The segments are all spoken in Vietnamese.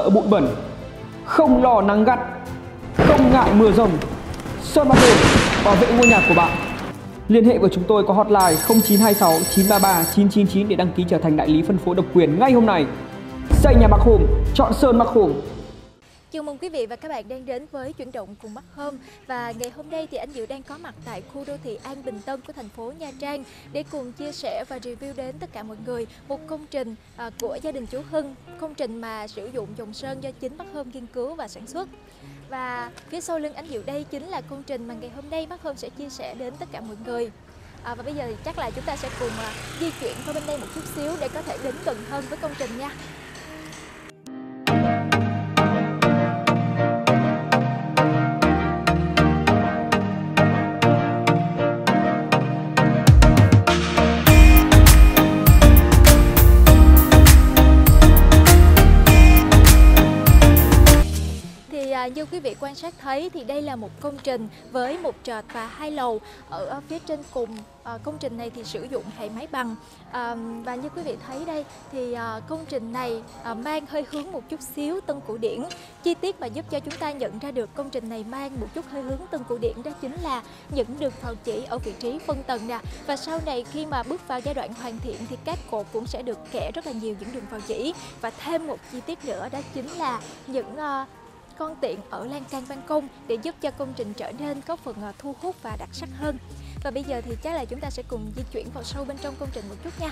sợ bụi bẩn, không lo nắng gắt, không ngại mưa rông. Sơn Bắc Hồn bảo vệ ngôi nhà của bạn. Liên hệ với chúng tôi có hotline 0926 933 999 để đăng ký trở thành đại lý phân phối độc quyền ngay hôm nay. Xây nhà Bắc Hồn, chọn Sơn Bắc Hồn. Chào mừng quý vị và các bạn đang đến với Chuyển động cùng Bắc Home. Và ngày hôm nay thì anh Diệu đang có mặt tại khu đô thị An Bình Tân của thành phố Nha Trang để cùng chia sẻ và review đến tất cả mọi người một công trình của gia đình chú Hưng, công trình mà sử dụng dòng sơn do chính Bắc Home nghiên cứu và sản xuất. Và phía sau lưng anh Diệu đây chính là công trình mà ngày hôm nay Bắc Home sẽ chia sẻ đến tất cả mọi người. Và bây giờ thì chắc là chúng ta sẽ cùng di chuyển qua bên đây một chút xíu để có thể đến gần hơn với công trình nha. Như quý vị quan sát thấy thì đây là một công trình với một trệt và 2 lầu. Ở phía trên cùng công trình này thì sử dụng hệ máy bằng. Và như quý vị thấy đây thì công trình này mang hơi hướng một chút xíu tân cổ điển. Chi tiết mà giúp cho chúng ta nhận ra được công trình này mang một chút hơi hướng tân cổ điển đó chính là những đường phào chỉ ở vị trí phân tầng nè. Và sau này khi mà bước vào giai đoạn hoàn thiện thì các cột cũng sẽ được kẻ rất là nhiều những đường phào chỉ. Và thêm một chi tiết nữa đó chính là những con tiện ở lan can ban công để giúp cho công trình trở nên có phần thu hút và đặc sắc hơn. Và bây giờ thì chắc là chúng ta sẽ cùng di chuyển vào sâu bên trong công trình một chút nha.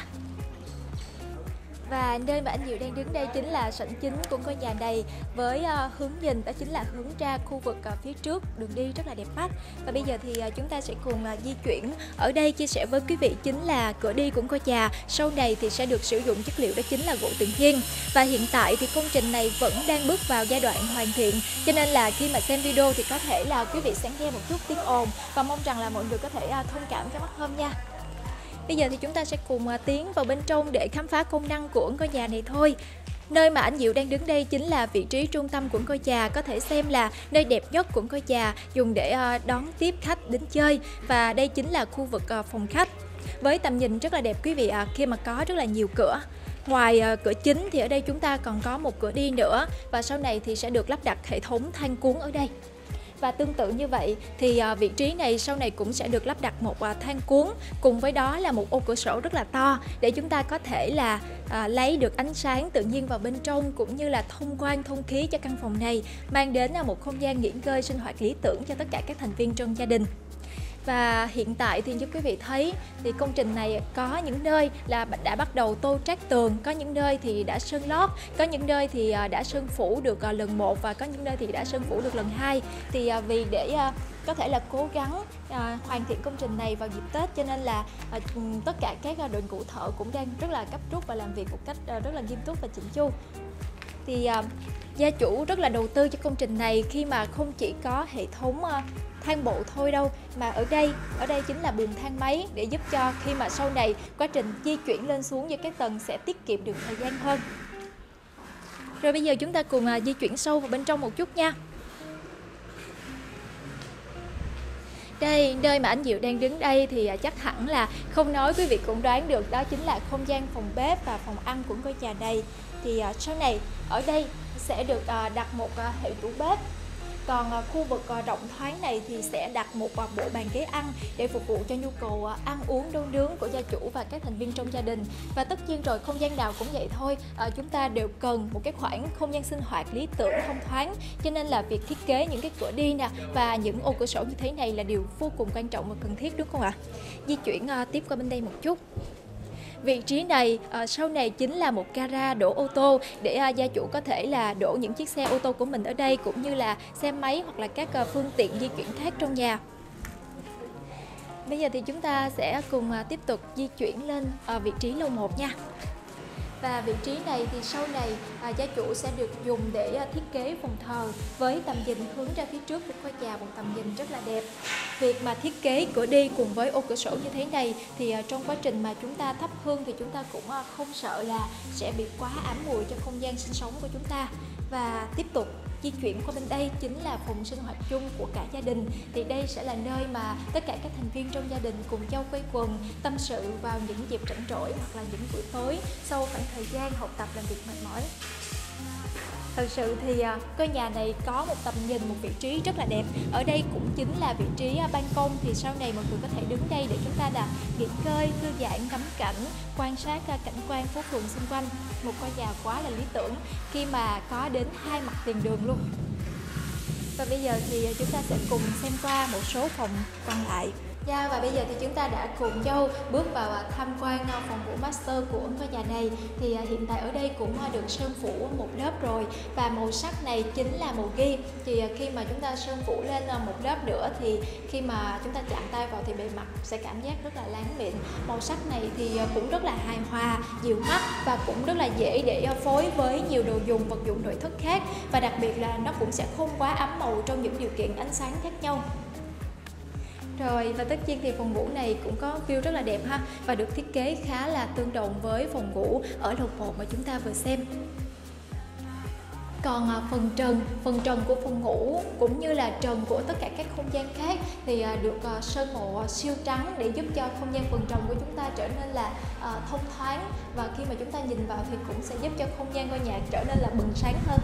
Và nơi mà anh Diệu đang đứng đây chính là sảnh chính của ngôi nhà này với hướng nhìn đó chính là hướng ra khu vực phía trước, đường đi rất là đẹp mắt. Và bây giờ thì chúng ta sẽ cùng di chuyển. Ở đây chia sẻ với quý vị chính là cửa đi của ngôi nhà, sau này thì sẽ được sử dụng chất liệu đó chính là gỗ tự nhiên. Và hiện tại thì công trình này vẫn đang bước vào giai đoạn hoàn thiện, cho nên là khi mà xem video thì có thể là quý vị sẽ nghe một chút tiếng ồn và mong rằng là mọi người có thể thông cảm cho Bắc Home nha. Bây giờ thì chúng ta sẽ cùng tiến vào bên trong để khám phá công năng của ngôi nhà này thôi. Nơi mà anh Diệu đang đứng đây chính là vị trí trung tâm của ngôi nhà, có thể xem là nơi đẹp nhất của ngôi nhà, dùng để đón tiếp khách đến chơi. Và đây chính là khu vực phòng khách với tầm nhìn rất là đẹp quý vị ạ, khi mà có rất là nhiều cửa. Ngoài cửa chính thì ở đây chúng ta còn có một cửa đi nữa, và sau này thì sẽ được lắp đặt hệ thống than cuốn ở đây. Và tương tự như vậy thì vị trí này sau này cũng sẽ được lắp đặt một than cuốn, cùng với đó là một ô cửa sổ rất là to để chúng ta có thể là lấy được ánh sáng tự nhiên vào bên trong, cũng như là thông quang thông khí cho căn phòng này, mang đến một không gian nghỉ ngơi sinh hoạt lý tưởng cho tất cả các thành viên trong gia đình. Và hiện tại thì như quý vị thấy thì công trình này có những nơi là đã bắt đầu tô trát tường, có những nơi thì đã sơn lót, có những nơi thì đã sơn phủ được lần 1 và có những nơi thì đã sơn phủ được lần 2. Thì vì để có thể là cố gắng hoàn thiện công trình này vào dịp Tết, cho nên là tất cả các đội ngũ thợ cũng đang rất là gấp rút và làm việc một cách rất là nghiêm túc và chỉnh chu. Thì gia chủ rất là đầu tư cho công trình này khi mà không chỉ có hệ thống thang bộ thôi đâu, mà ở đây chính là buồng thang máy để giúp cho khi mà sau này quá trình di chuyển lên xuống giữa các tầng sẽ tiết kiệm được thời gian hơn. Rồi bây giờ chúng ta cùng di chuyển sâu vào bên trong một chút nha. Đây, nơi mà anh Diệu đang đứng đây thì chắc hẳn là không nói quý vị cũng đoán được, đó chính là không gian phòng bếp và phòng ăn của ngôi nhà này. Thì sau này ở đây sẽ được đặt một hệ tủ bếp. Còn khu vực rộng thoáng này thì sẽ đặt một bộ bàn ghế ăn để phục vụ cho nhu cầu ăn uống nấu nướng của gia chủ và các thành viên trong gia đình. Và tất nhiên rồi, không gian nào cũng vậy thôi, chúng ta đều cần một cái khoảng không gian sinh hoạt lý tưởng thông thoáng, cho nên là việc thiết kế những cái cửa đi nè và những ô cửa sổ như thế này là điều vô cùng quan trọng và cần thiết, đúng không ạ? Di chuyển tiếp qua bên đây một chút. Vị trí này sau này chính là một gara đổ ô tô để gia chủ có thể là đổ những chiếc xe ô tô của mình ở đây, cũng như là xe máy hoặc là các phương tiện di chuyển khác trong nhà. Bây giờ thì chúng ta sẽ cùng tiếp tục di chuyển lên vị trí lầu 1 nha. Và vị trí này thì sau này gia chủ sẽ được dùng để thiết kế phòng thờ với tầm nhìn hướng ra phía trước của ngôi nhà, một tầm nhìn rất là đẹp. Việc mà thiết kế cửa đi cùng với ô cửa sổ như thế này thì trong quá trình mà chúng ta thắp hương thì chúng ta cũng không sợ là sẽ bị quá ám mùi cho không gian sinh sống của chúng ta. Và tiếp tục di chuyển qua bên đây chính là phòng sinh hoạt chung của cả gia đình. Thì đây sẽ là nơi mà tất cả các thành viên trong gia đình cùng nhau quây quần tâm sự vào những dịp rảnh rỗi hoặc là những buổi tối sau khoảng thời gian học tập làm việc mệt mỏi. Thật sự thì ngôi nhà này có một tầm nhìn, một vị trí rất là đẹp. Ở đây cũng chính là vị trí ban công, thì sau này mọi người có thể đứng đây để chúng ta là nghỉ ngơi, thư giãn, ngắm cảnh, quan sát cảnh quan phố phường xung quanh. Một ngôi nhà quá là lý tưởng khi mà có đến 2 mặt tiền đường luôn. Và bây giờ thì chúng ta sẽ cùng xem qua một số phòng còn lại. Và bây giờ thì chúng ta đã cùng nhau bước vào tham quan phòng ngủ master của ngôi nhà này. Thì hiện tại ở đây cũng được sơn phủ một lớp rồi, và màu sắc này chính là màu ghi. Thì khi mà chúng ta sơn phủ lên một lớp nữa thì khi mà chúng ta chạm tay vào thì bề mặt sẽ cảm giác rất là láng mịn. Màu sắc này thì cũng rất là hài hòa, dịu mắt và cũng rất là dễ để phối với nhiều đồ dùng, vật dụng nội thất khác. Và đặc biệt là nó cũng sẽ không quá ấm màu trong những điều kiện ánh sáng khác nhau. Rồi, và tất nhiên thì phòng ngủ này cũng có view rất là đẹp ha, và được thiết kế khá là tương đồng với phòng ngủ ở lầu 1 mà chúng ta vừa xem. Còn phần trần của phòng ngủ cũng như là trần của tất cả các không gian khác thì được sơn màu siêu trắng để giúp cho không gian phần trần của chúng ta trở nên là thông thoáng, và khi mà chúng ta nhìn vào thì cũng sẽ giúp cho không gian ngôi nhà trở nên là bừng sáng hơn.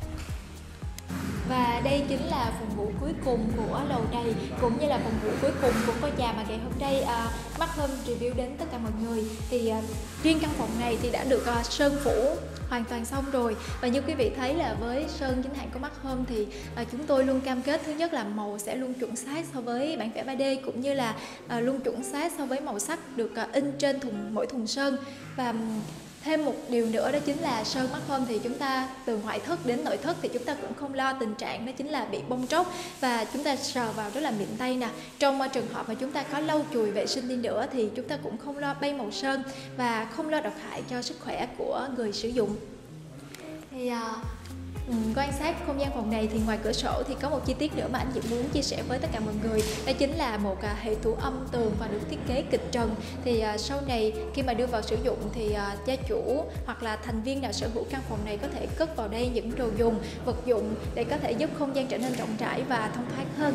Và đây chính là phòng ngủ cuối cùng của lầu này, cũng như là phòng ngủ cuối cùng của ngôi nhà mà ngày hôm nay Markham review đến tất cả mọi người. Thì riêng căn phòng này thì đã được sơn phủ hoàn toàn xong rồi. Và như quý vị thấy là với sơn chính hãng của Markham thì chúng tôi luôn cam kết, thứ nhất là màu sẽ luôn chuẩn xác so với bản vẽ 3D, cũng như là luôn chuẩn xác so với màu sắc được in trên mỗi thùng sơn. Và thêm một điều nữa đó chính là sơn Markham thì chúng ta từ ngoại thất đến nội thất thì chúng ta cũng không lo tình trạng đó chính là bị bong tróc, và chúng ta sờ vào rất là mịn tay nè. Trong trường hợp mà chúng ta có lau chùi vệ sinh đi nữa thì chúng ta cũng không lo bay màu sơn và không lo độc hại cho sức khỏe của người sử dụng. Thì quan sát không gian phòng này thì ngoài cửa sổ thì có một chi tiết nữa mà anh Diệu muốn chia sẻ với tất cả mọi người, đó chính là một hệ thủ âm tường và được thiết kế kịch trần. Thì sau này khi mà đưa vào sử dụng thì gia chủ hoặc là thành viên nào sở hữu căn phòng này có thể cất vào đây những đồ dùng, vật dụng để có thể giúp không gian trở nên rộng rãi và thông thoáng hơn.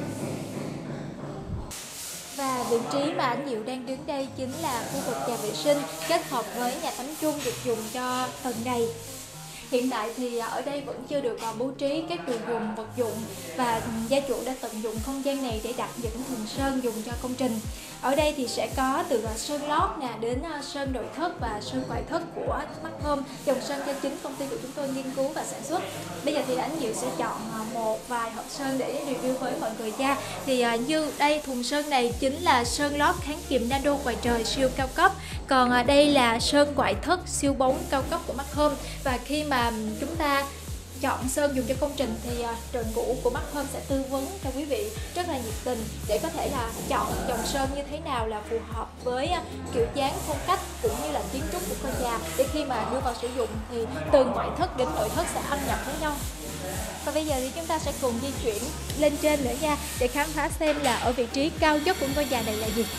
Và vị trí mà anh Diệu đang đứng đây chính là khu vực nhà vệ sinh kết hợp với nhà tắm chung được dùng cho tầng này. Hiện tại thì ở đây vẫn chưa được bố trí các đồ dùng, vật dụng, và gia chủ đã tận dụng không gian này để đặt những thùng sơn dùng cho công trình. Ở đây thì sẽ có từ sơn lót nè đến sơn nội thất và sơn ngoại thất của Markham, dòng sơn do chính công ty của chúng tôi nghiên cứu và sản xuất. Bây giờ thì anh Diệu sẽ chọn một vài hộp sơn để review với mọi người nha. Thì như đây, thùng sơn này chính là sơn lót kháng kìm nano ngoài trời siêu cao cấp. Còn đây là sơn ngoại thất siêu bóng cao cấp của Markham. Và khi mà chúng ta chọn sơn dùng cho công trình thì Trần Vũ của Markham sẽ tư vấn cho quý vị rất là nhiệt tình để có thể là chọn dòng sơn như thế nào là phù hợp với kiểu dáng, phong cách cũng như là kiến trúc của ngôi nhà, để khi mà đưa vào sử dụng thì từ ngoại thất đến nội thất sẽ ăn nhập với nhau. Và bây giờ thì chúng ta sẽ cùng di chuyển lên trên nữa nha, để khám phá xem là ở vị trí cao nhất của ngôi nhà này là gì.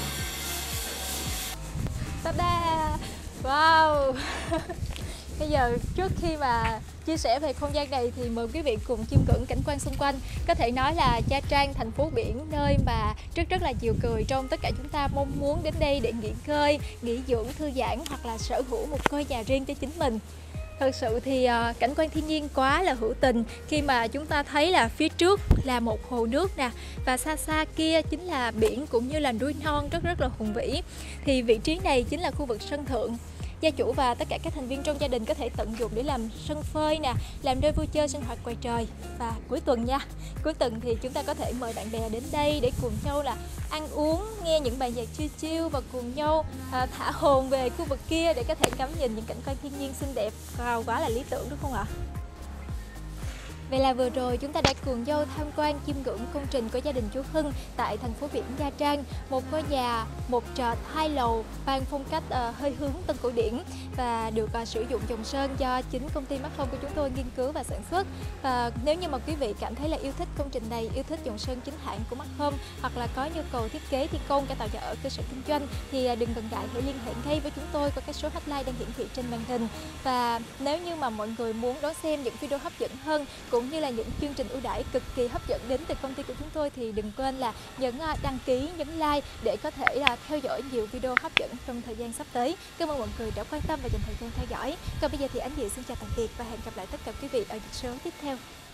Ta-da! Wow! Bây giờ trước khi mà chia sẻ về không gian này thì mời quý vị cùng chiêm ngưỡng cảnh quan xung quanh. Có thể nói là Nha Trang, thành phố biển, nơi mà rất là nhiều người trong tất cả chúng ta mong muốn đến đây để nghỉ ngơi, nghỉ dưỡng, thư giãn hoặc là sở hữu một ngôi nhà riêng cho chính mình. Thật sự thì cảnh quan thiên nhiên quá là hữu tình khi mà chúng ta thấy là phía trước là một hồ nước nè, và xa xa kia chính là biển cũng như là núi non rất là hùng vĩ. Thì vị trí này chính là khu vực sân thượng. Gia chủ và tất cả các thành viên trong gia đình có thể tận dụng để làm sân phơi nè, làm nơi vui chơi sinh hoạt ngoài trời. Và cuối tuần nha, cuối tuần thì chúng ta có thể mời bạn bè đến đây để cùng nhau là ăn uống, nghe những bài nhạc chill chill và cùng nhau thả hồn về khu vực kia để có thể ngắm nhìn những cảnh quan thiên nhiên xinh đẹp. Wow, quá là lý tưởng đúng không ạ? Vậy là vừa rồi chúng ta đã cùng nhau tham quan chiêm ngưỡng công trình của gia đình chú Hưng tại thành phố biển Nha Trang, một ngôi nhà một trệt 2 lầu mang phong cách hơi hướng tân cổ điển và được sử dụng dòng sơn do chính công ty Markham của chúng tôi nghiên cứu và sản xuất. Và nếu như mà quý vị cảm thấy là yêu thích công trình này, yêu thích dòng sơn chính hãng của Markham, hoặc là có nhu cầu thiết kế, thi công, cải tạo nhà ở, cơ sở kinh doanh thì đừng ngần ngại hãy liên hệ ngay với chúng tôi qua các số hotline đang hiển thị trên màn hình. Và nếu như mà mọi người muốn đón xem những video hấp dẫn hơn cũng cũng như là những chương trình ưu đãi cực kỳ hấp dẫn đến từ công ty của chúng tôi thì đừng quên là nhấn đăng ký, nhấn like để có thể là theo dõi nhiều video hấp dẫn trong thời gian sắp tới. Cảm ơn mọi người đã quan tâm và dành thời gian theo dõi. Còn bây giờ thì Ánh Diệu xin chào tạm biệt và hẹn gặp lại tất cả quý vị ở những số tiếp theo.